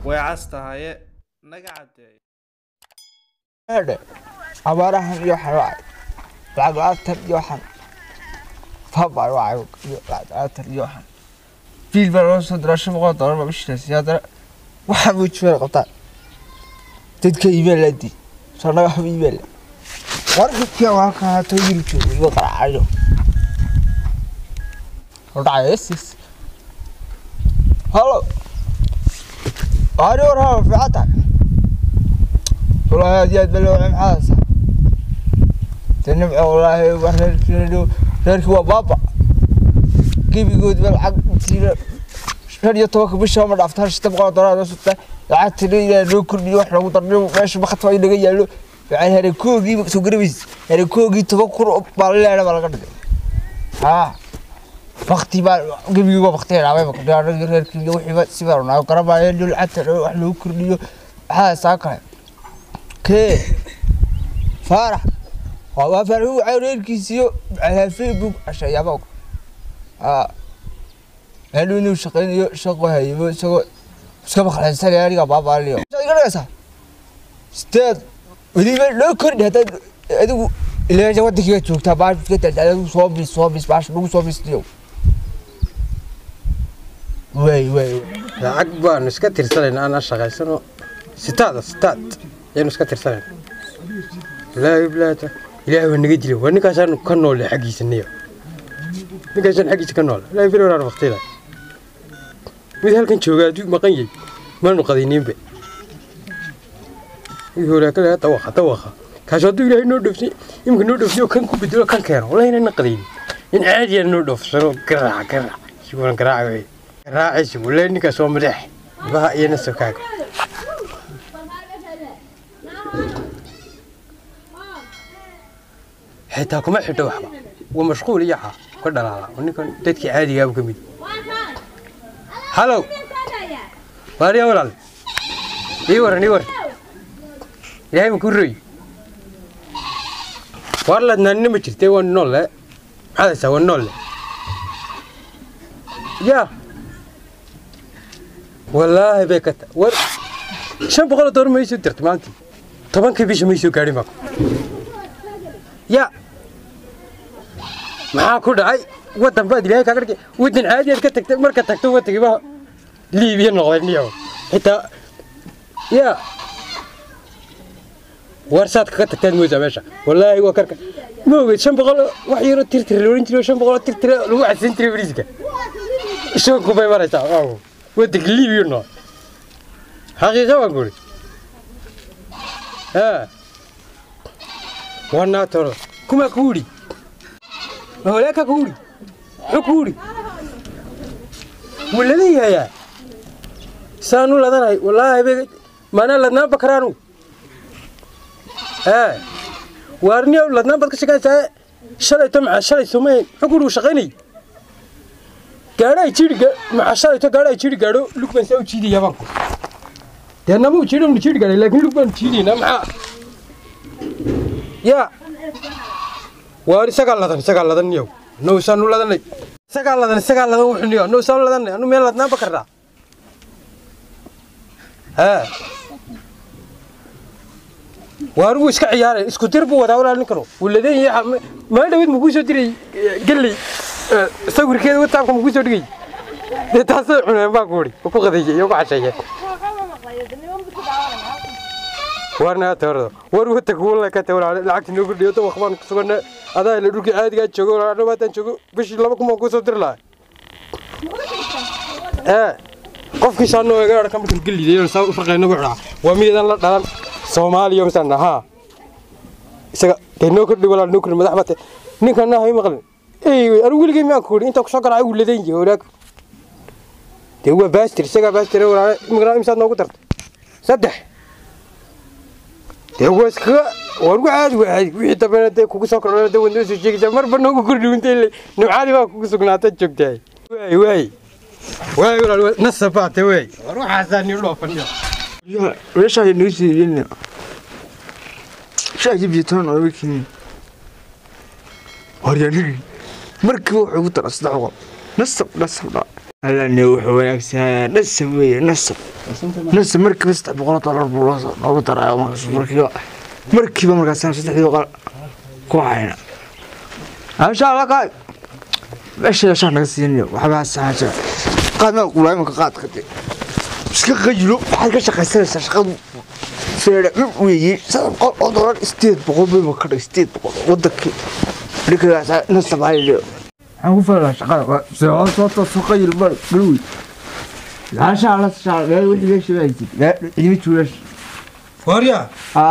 ويعستها نقعد هذا عبارة عن يوحنا بعد أكثر يوحنا فبعد وعيوك بعد أكثر يوحنا في البرنامج دراسة مقاطعة ضرب مش سيادة وحبيت شوية قطع تتكيبين لدي صار حبيبين ورقة يا واقع تغير شو يقرأ عليه رئيس هلو أنا وراه في عطا والله هذه بلوع محاسة تنمع والله وراه ركوا بابا كيف يقول بالعقد كثير شهر يتوقف بالشهر ما عرفتهاش تبغى ضرر سته عاد تري لو كل يوم احنا وضرنا ماشي ما خطوا يلقى يالو يعني هذا كوغي سو قربيس هذا كوغي تفكر بالله انا ما قدر ها وقتي با قبل وقتي لا ما قدر غير وحي سيبرنا قربا يلو حتى wax loo kordhiyo waxa saakay kee farax waa farxu cayreelkiisiyo ala Facebook ashayaba هلو إنه شقين شقه هاي شقه شقه خلاص سريع عليك بابا اليوم. شقة كذا استاد ودي لو كرد هذا هذا اللي جوات كذا شوف تبع كذا هذا صوبيس باش لو صوبيس اليوم. وي عقبة نسكتر سلين أنا شغال سنو ستاد يعني نسكتر سلين لا يبلاته لا هو نقدر هو نكاسان كنول حقي سنية نكاسان حقي كنول لا يفيرون على وقتي لا مثل كان شو قاعد مقيم ما نقدينين به يقول لك لا توخى كاشدوا إلى نودفني يمكن نودفني وكان كوبيدو كان كير ولا هنا نقدين إن عادي نودف شنو كرع شو كرع راعي ولا إنك سو مريح بها ينسكاك حتى كم حتى وحبة ومشغول ياها كل لا ونكون تدك عادي يا أبو كميد هلو واري أولاد نيور يا هم كوري والله نني مشتي ونول هذا سوى النول يا والله بكت شن بقول دور ما يصير ترتمانتي طبعا كيفيش ما يصير قاعد معك يا ما كل عاي ودن بعد ليه كأكل ودن عادي كتكت مركز تكتب وتجيبها ليبيا نغيرنيه حتى يا ورسات كتكت موزة ماشى والله هو كرك مو شن بقول وحيرو ترتر لورين شن بقول ترتر لو عشان تري بريسك شو كوباي مرة أو ودك ليبيا نو حقيقة وأقول وانا ترى كم كوري هو كوري كوري ولا ليه يا سانو لذا والله يبي ما أنا لذنا بكرانو وارني لذنا بكشكا جاء شلي تمع شلي ثمين أقول وشغني قاعد يشيل مع شلي تقاعد يشيل قاعدو لوك بنسوي شيء يا بانكو ده نمو يشيلهم يشيل قاعد لكن لوك بنشيل نمع يا واري سكال لذن يو نو سانو لذن سكال لذن وحنيو نو سانو لذن أنو ميل لذنا بكرة وارو إسك عياره إسكو تربو وداولا نكرو والذين يا ما دويت مقوسو تري قال لي سوي كذا وتابكم مقوسو تري ده تاسع من باكوري وكو غديجي يوكو عشية وارنا تورد وارو تقول لك تقول لعكت نقول ديوتو وخبان كسبنا هذا اللي دوك عادي قاعد تشوفه أنا ما تنشوفه بس لما مقوسو ترلا قف كيسانو يقدر كم تقول لي ده سو فرق نقول وميدان لا سومالي يوم سنة ها سك تنوكر دي ولا نوكر مدحمته نكنا هاي مقل أنا أقول لك ما أقول أنت كسر على أقول لدين جوراك هو باستر سك باستر ولا مقرأ إنسان نوكر صدق هو سك وأروح عادي وحيد طبعا ده كوكسر ولا ده وندوس الشيء جمر بنوكر دي وانت اللي نوعادي ما كوكسر ناتا تجوكتاي واي ولا نصفات واي أروح حسن يروح فنيا يا ليش هاي نوسي لنا شايف بيتون ويكين هرياني مركب وحوط الأصدعوة نصب لا هلا نوح ونكسر نصب لسه مركب $600 بولوس أو ترى مركب مركب $600 كوينة إن شاء الله قاعد إيش عشان نسيني وحبها الساعة قاعد ما أقول لهم قاعد كذي بس كجلو حاجة شقة سلسة شقة سير ويجي سأقول أضرار استيد بقول بمكر استيد بقول ودك لكن نص بعيد أنا فعلا شقة سواء صوت سقي البر قوي لا شعر شعر لا وحده ليش بيجي لا يجي تقولش واريا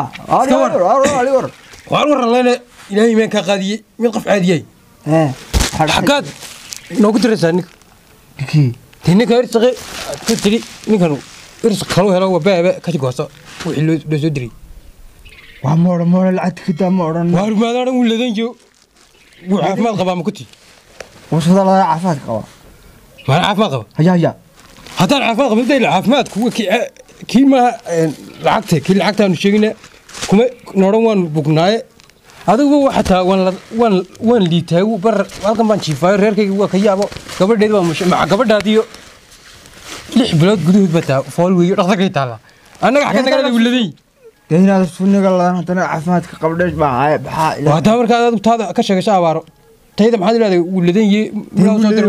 أوري وار الله إلهي من كقضية من قف عادية حكاد نو كنت رسانك كي تنك أرسق كتري نكانو أرسق خلوه هلا وباء كذي قصة وحلو لسدري وامور العد كده مورن وار ما دارن ولدين جو وعاف ما قبا ما كنتي وصل الله عافاك قوا ما عاف ما قبا هيا هذا العاف ما قبا بدي العاف ما كو كي ما لعقته كي لعقته نشينا كم نوران بقناي هذا هو حتى وان اللي تاو بر والكم بانشي فاير هيك هو كيابو قبل ديد مش مع قبل داديو لح بلاد قدود بتا فول وي رخصك يتعلا انا حكيت لك ولدي هنا سنة الله أنت عافاك قبل إيش معاي بحال وهذا مرك هذا كشك شعبارو تيدا ما حد لا ولدي من هو صدر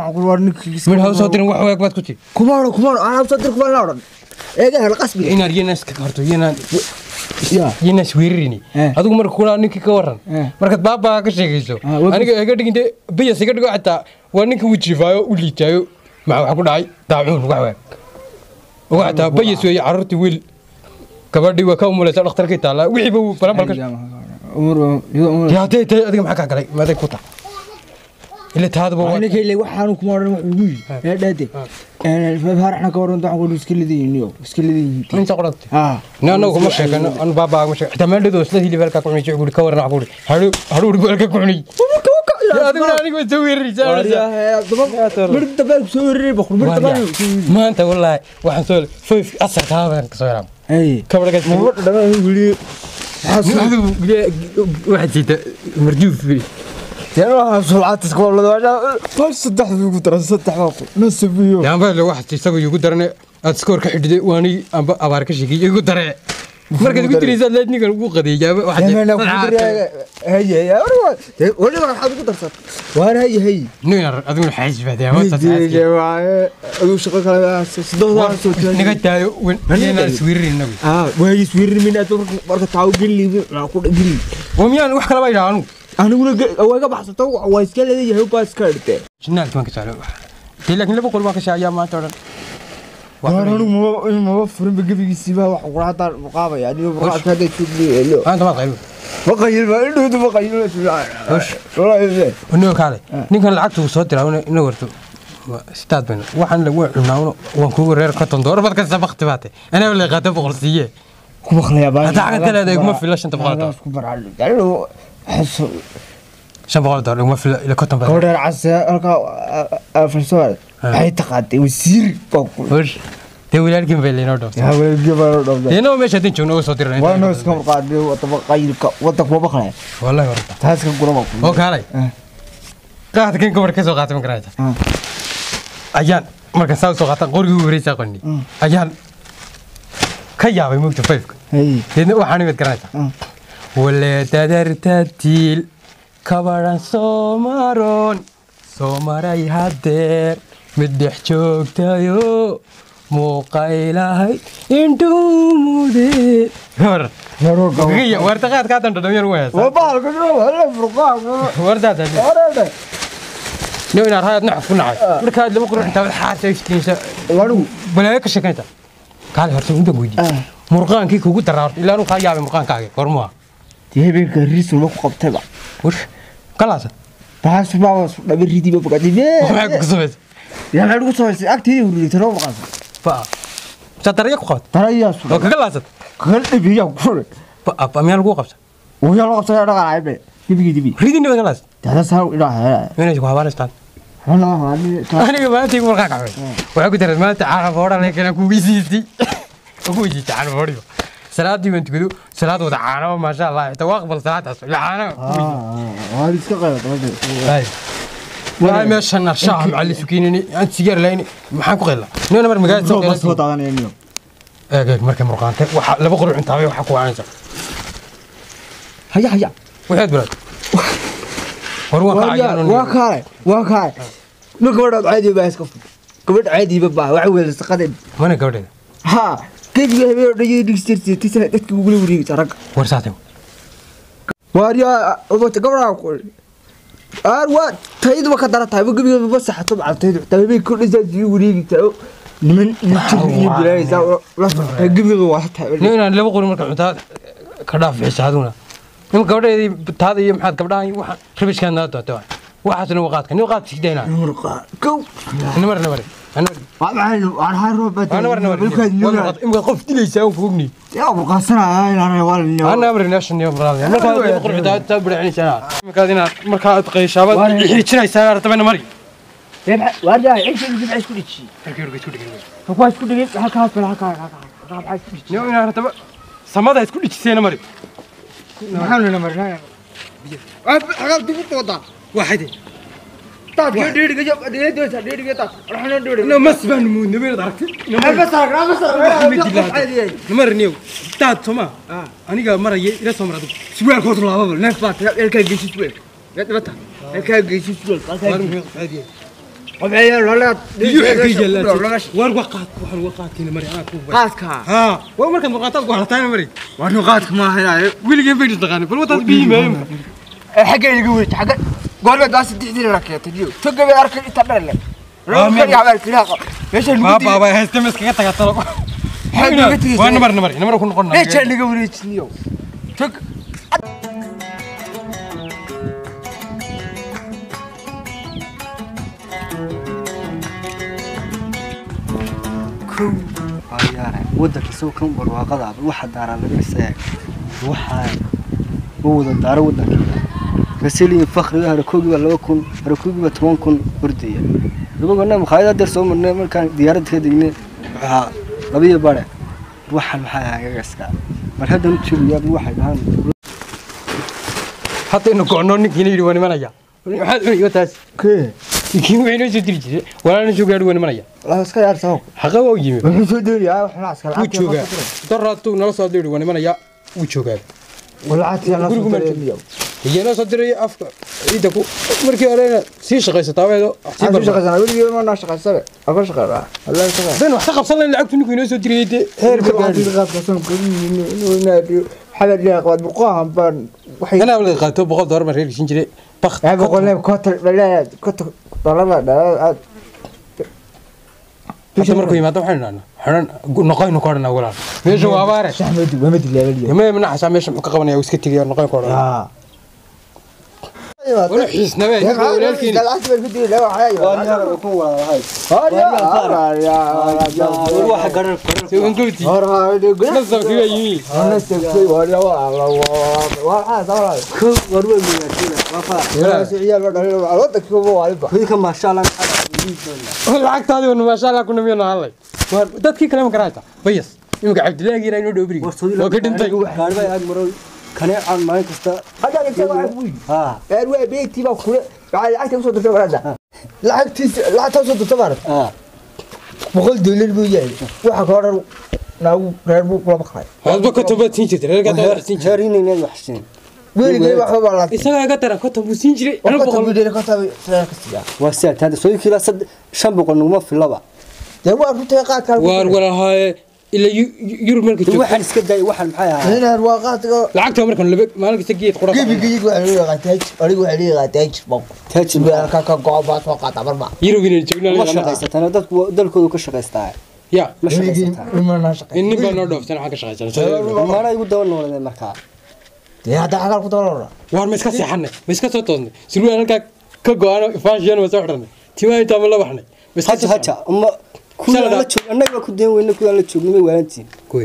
من هو صدر وحوك بات كنتي كبار أنا صدر كبار لا إيه ده القصب إن ريناس كارتو يناس ويريني هذا مرك كنا نك كورن مرك بابا كشيء أنا قاعد كنت بيا سكرت حتى وانك وجفايو وليتايو مع حكون عاي داعون وحتى بيا سوي عررت ويل كبردي وكم ولا سأل أختار كيتالا ويحبوا فلان بالكش يا تي أديك معك على ما ذي كوتا اللي تهذا بوا أنا كي اللي وحنا كمارن وعوي يا دادي أنا فهرنا كورن دعوة سكيل ذي نيو سكيل ذي من سقطت نو كم شيء أنا بابا مش احتمال ده دوست اللي بالك كوني شو يقول كورن عقولي هارو بالك كوني يا أديك أنا كنت سوي الرجال يا برد بالك سوي الرجال بخور برد بالك ما أنت والله واحد سؤال فيف أثر هذا كسرام أي كبرك ما ده ما يقولي واحد جيت مرجوف فيه ترى سرعات تقول له ما صدق في ترى صدق واقع نص فيه يا ما لو واحد يسوي يقول درنا أتسكور كحد واني أبارك شيء يقول درنا مركز قلت لي زاد لاتني كان وقدي جاب واحد هي ولا ما حد قدر صار وانا هي نير أظن حاجة بعدها ما يا جماعة أقول شغل كلام صدق نقطة وين ناس ويرين نبي وهي سوير من أتوقع مرة تعاو قلي أقول قلي وميان وح كلا بايرانو أنا أقول أول كم حصل تو وايسكال هذي هو باس كارته شنو كمان كسر لكن لو بقول ما كسر يا ما ترى وانا ما فرن بجيب السباق وقرأت المقابلة يعني وقرأت هذا شغلي له أنت ما تغير بقيل ما إنه ده بقيل وش والله إزاي إنه كله نيجي العكس وصوت ترى إنه ورثو استاد بينه وحن لو عملنا وانكو رير كتن دور بدك سبق تبعته أنا ولا غدا بقرصية كم خليه بقى هذا عقد لا يقوم في لاش أنت بغلطه كبر على يعني حس شن بغلطه يقوم في إلى كتن بقى كبر عسى ألقى في السؤال هاي تقعد ويصير وش تقول لك كم بيلي نودو يا ولد جبار نودو هنا مش هتين شو نو صوتي رهين وانا ناس كم قاعد وتبقى وتبقى بخله والله ورطة تحس كم قربك هو كاري قاعد كين كبر كسو قاعد من كرايته أيان مركز ساو سو قاعد قرقي وريسا قني أيان كيا بيموت فيفك هنا وحنا بتكرايته ولا تدر تديل كبران سومراي هادر مدح joogtayo muuqaylahay indhuumude wartaqaad kaa danto dhamyar wees wardaada inaad hayad naxaf ku nacay markaad laba qurux intaa xaarta iskiinsa balaayo ka sheekaynta kaale horta inta weydi murqaankii kugu daraarto ilaa anu kaa yaabay murqaankaaga gormaa habeenka riis ma ku qabtayba wux kalaasa taas baa dhabi ridiba baqadi maxay ku sameeyay يا ما أقول سوي أكتير يقولي ترى ما قصد. ستريك خد. ترى يا سو. كل لازم. كل تبي يا كل. أمي أنا قوقف. ويا الله قصد أنا قاعد عيب. تبي. ريدني وين لازم. هذا ساو إله. وين يجوا هوارستان. أنا أنا ما تيجي مرة كعبة. وأقول ترى ما تعرف ورا لكن أكو بيزيدي. أكو يجي تعرف ورا. سلاد دي من تقولوا سلاد وتعانوا ما شاء الله توقف السلاد أصلا لا أنا. هذا إيش كذا. هاي. والله ما شنا الشاه مع اللي سكينني انت سيجار ليني ما حنكو قيلا نينا مر مغاد soo daadanayno ايغ markay murqaantay waxa laba qurux intaabay waxa ku waanaysa haya waxaad balad waa kaay no gabadh caadi baa iska fud gabadh caadi baa waxa weeyay shaqadeed mana gabadheeda ha keediga habeen dhayay digsiirtii tisana dadka ugu wareegay rag warsaatay waariya oo gabadha ku waa taydu ka darataay gabiga bas saxto bactay taabay ku dhasay wareegay niman intii bilaysa la gabiga waa taay nina laba qurux marka cuntaa ka dhaaf xisaaduna nin gabadheedii taada iyo maxaad gabdhaha waxa ribishkaana dooto waxaasna waqaadka nin waqaad sidayna kow namar waan haaro bad imka qof dilaysa oo foogni yaa burqasanaa inaan waalin ana amrinaashan iyo braad marka qurux taada bidcinaysa marka aad qeyshaabad xiriijinaysa artabana mari waarjaa ciise dib isku dhigi halkaas ku dhigi halkaas niyo ina artaba samada isku dhijiseena mari maxaan marnaa xaqab dib u wada واحد taad geedhiga geedhiga taad waxaan dheedhiga no masban muu nabeer daragti namar niyo taad soma aniga marayay ila soo marado suwaal kood laababa neef baad elka geesis suwaal yadbata elka geesis suwaal وبعدين ولا war waqaad waxaan waqaadkina mari aad ku qaadka ha waa marka waqaadad ku hartaan mari waa qaadka ma haynaayo wiilgeen bay taqaan bal wadaad biimeeyay xagga iga weey xagga goorma daas dixdii rakeetay iyo tagay arkay inta dhalay roobka yaabal kilaaqo meesha lagu baba haysta miska taga talo waa namar ku noqon meesha laga wareejiniyo tag waddanka soo kan barwaaqada waxa daaran laga dhisay waxa uu wada daaro waddanka gasiliin fakhriga harakoogiba 2000 harakoogiba 10000 ordaya lugana maqaayada dar soo marnay markaan diyaarad ka dignay waxa labiyo bare waxan maxay ahaayeen iska mar hadan jiriyaa waxay dhahan hatta inuu go'no ninkiina yiri waan imanaya waxaad cuni wataas kiin weeyno soo diri jiray walaana soo gaadhi waan imanaya la iska yaarto xaqa oo yimi wuxuu soo deeyaa waxna askar uu joogaa daraatu nala soo diri waan imanaya uu joogaa walaati la soo deeyaa iyana soo diray afka ida ku markii horeena si shaqaysataa weedo shaqaysanaa weligeed ma shaqaysabe aqoon shaqada Allah shaqada dan wax qabsan la lacagtu ninku inoo soo diray heer ka gaadhi qaabkasan kulliina inuu inaadiyo xalad yaa qabad buqahan baan waxay ana wala qaato $100 ma reerkiin jiray bakht ay boqolay kotar dhalay kotar dollar bisha markuu yimaado waxaan noqoyno koorna walaal meesha waa baare saxmadu waa mid leeyahay yama mana xasaa meesha muxuu ka qabanaya iska tagay noqoyn koorna wala xisna way walaalkiin galacad bal fidii la waxay waa ku walaalahay waxa garan si uu ngulti nasab kiga yimi ana tagay waa sabra ku warwe miyaa waa fa yaa ciyaal ba dhalay wada kuwa waliba ka ma sha Allah lacagtaadi wana ma sha Allah kuna miyana halay dadkii kale ma garaata bayas imka Cabdilaahi ina inoo dhowbiri waa ka dhintay gaarbay ag maro kana aan maalin kasta hada inta waa buy waa beeti ba kule lacagta soo dirtay warada lacagta soo dirtay warada $100 buu yahay waxa ka horan naagu reer buu kula baxay hadba ka tabatin jirtay reerka tabatin jirtay inay waxshin weligay waxa baa la isaga ka taran ka tabu siin jiray $100 ka tabi reerka waa saad hada soo kila 500 numa filaba de waa runtii qaadka war walahay ila yurub markii joogto waxaan iska day waxaan maxay ahaa inaan waa qaadka lacagta markan laba maalinka geed qura gebigeed waxa lagu yaqaan arigu waxa lagu yaqaan baq taaj ka gooba soo qaata barba yurub inay joognaa la shaqaystaan dadku dalkoodu ka shaqaystaa ya ma shaqaystaan in baa noo dhoofsan waxa ka shaqaysan maana igu dawan noolay markaa hada xagal ku dabalora war ma iska seexanay ma iska soo toosnay sirwaan halka ka go'ano fashion ma soo xirnay timaa inta ma la waxnay haja umma kuwa la joog annaga ku deen weyna kuwa la joognay waalantiin kuwi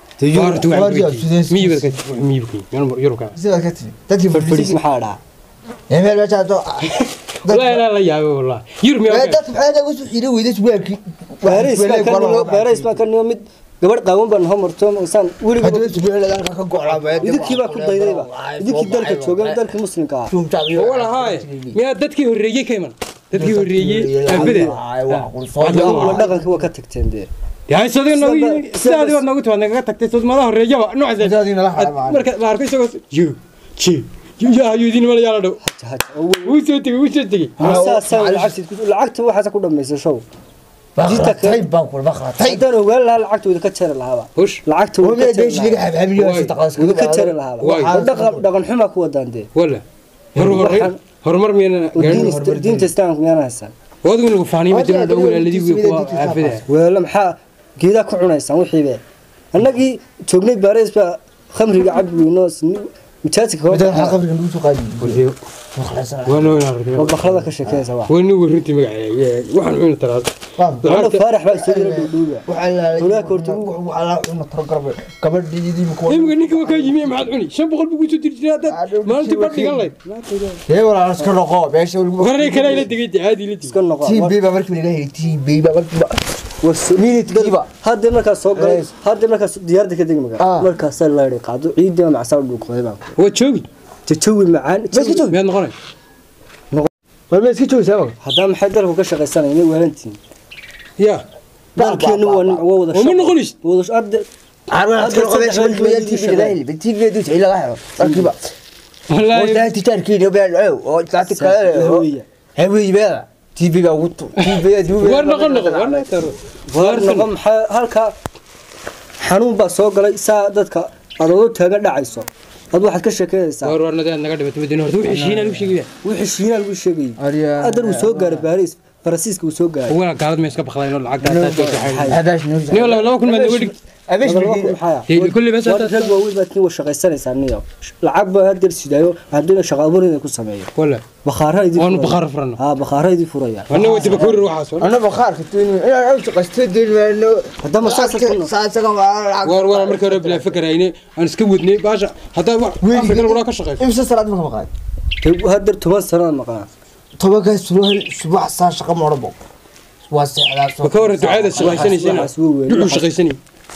يورو تدري فريس محاضرة يا مال بتاعته لا يا والله يرمي دad maxay ugu soo xiray weedas weelki Paris ma kan mid gabadh qaawan baan homarto san weliba weeladaan ka go'laabay idinki ba ku daydayba idinki dalka joogan dalka muslimka wala hay miya dadkii horeeyay ka iman dadkii horreeyey aabada dhaqanka waa ka tagteen dee yaa sidoo nagu tahay naga tagtay sodmada horreeyaba noocaas marka la arko isagoo yaa yidin ma yaala dhaw wuu soo tegay lacagta waxaas ku dhameysay show jita طيب بانك والبخرة طيب hadaan ogaan lahaa lacagta wada ka jari lahaaba lacagta وما ليش اللي قاعد حبيبي wada ka jari lahaaba dhaqan xuma ku wadaan dee wala hormar miyana diinta islaamka miyana haysan wadu lagu faaniyo ma jiro dhaw walaalidii way ku aafida wala maxaa geeda ku cunaysan wixii be annagii joognay baareys ba khamriga cabweyno متاتك هو بدل حقب ندوس قادي وخلاص بخلده كشكيس waa wani warrintii magaceeyay waxaan cunay taraad waxaan farax baa soo yiri dhuuga waxaa kortu waxaa cunay targarbe gabadhiidii ma ku imka ninka ka yimi maxad cuni 500 buu soo dirjiraa dad maalintii badhigan leed ee wala iska noqo beesha waliba waray kale ila digay caadi ila iska noqo tii beeba markii laga helay tii beeba markii wasmiinid gadiba hadda marka soo galay hadda marka diyaarada ka degmaga marka sal la yiri qaado ciidda ma asal dhul qoyba waa joogi tajawi macaan iska joogi meel noqonay wala iska joogi sabab hadda maxay dalku ka shaqaysanayeen waalantiin ya dalkeenu waa wada shaqo ma noqonis wada arday عارف قبل شوي tii beeba tii beedu ay laga helo arkiba wallahi wada tijarkii beeba oo taati kale hawi beeba tii beeba wuto tii beeba war noqon halka xanuun baa soo galay saa dadka adoo taaga dhacayso ad waxaad ka sheekaysaa warwarnada naga dhibato madiina horta wixii shiina lagu sheegay adan uu soo gaaray Paris Faransiiska uu soo gaaray wala gaalad ma iska baxlayno lacag daad ni wala kun ma wadi abeesh kulli bas rag waa wiil baadkii waa shaqaysanaysaa niyo lacag baa hadda sidaayo hadii shaqa abuurin ku sameeyo wala bakhaar furana bakhaaraydii furaya wana wadi bakuur waxaas ana bakhaarka tuuni ay shaqaystay deelno hadda ma saasaga war markii hore bila fikrayne aan iska wadnay baasha hadda wax afrika wala ka shaqeeyay imsa salaad ma maqaan hadda 10 sano maqaan tobaga subax saa shaqa ma orbo waa sixdaa soo ka hor ducada shaqaysanaysa ducu shaqaysanay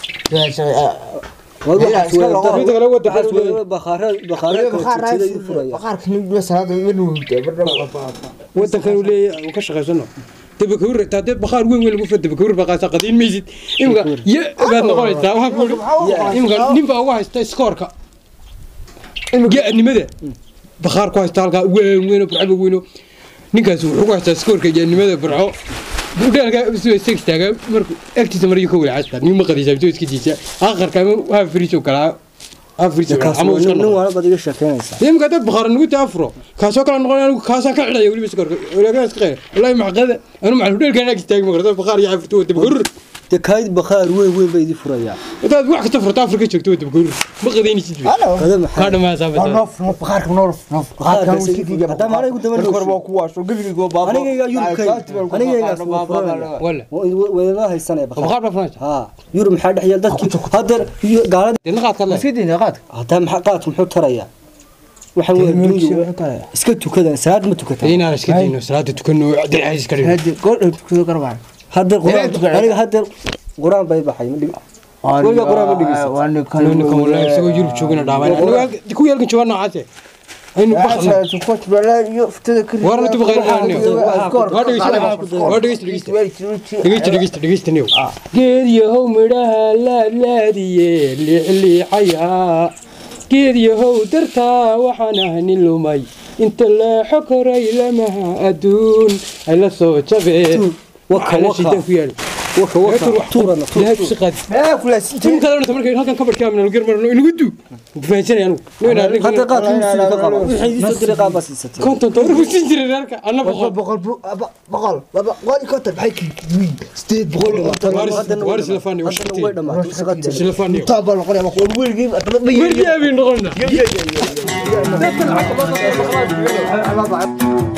ودكانوا لي وكش غزنا تبكور تادب بخار وين لو فد تبكور بقى قديم ميزيد إمك يا بعد نقول تا وهقول إمك نبى واحد سكورك إمك يا نمذا بخار كويس تالك وين برعب وينو نكاس وحوش سكورك يا نمذا برعو بقولك بس سكس تاعك مركو أكتي تمري كوي عسكر مين ما قدي جابتو إسكتيجا آخر كمان هافريشو كلا هافريشو عمو شنو أنا بدي أشوفه يوم قدرت بخار نقول تافرو كاسو كلا نقول كاسا كعلا يقول بس كور ولا كاس خير والله معقدة أنا مع الفلوس كان أكتي ما قدرت بخار يعرفتو تبقر تكايد بخار وين بيدي فريا إذا واحد تفر تافرك شكتو تبقر ما قديني تجي هذا ما سافر نوف بخار نوف بخار كان وسكتي هذا ما رأيك تمر كور بكواش وقبل يقول بابا أنا يوم أنا ولا ولا هاي السنة بخار بفرنسا ها يورم حد حيل دك هذا قال نقاط كله في نقاط هذا محقات محط ريا وحنا اسكتوا كذا سعاد ما تكتب هنا اسكتينو سعاد تكونوا عدل عايز كريم هذا قول كذا قربان هذا القرآن هذا القرآن باي بحي ولا قرآن بدي وانا كانوا ولا سووا يروح شوقنا دعوان أنا كوي يلقي شو أنا عاته إنه بخل تقول بلا يفتكر ورا تبغى دقيقة نيو قيد يهو مرها لا دي اللي حيا قيد يهو درتا وحنا هنلومي انت لا حكري لما أدون على صوت شبه وكلا شيء فيها وكا طورنا لا بسقاد كل سنه تم كذا انت مركي هلكن كبر كامل القرمر انو ودو فاهمين يعني وين هذا قاتل وحي يصدر قاب بس كنت تور بسنجر رارك انا بقول كنت بحكي ستيت بقول وارس لفاني وش لفاني طاب القريه بقول ويلجي ويلجي ابي نقولنا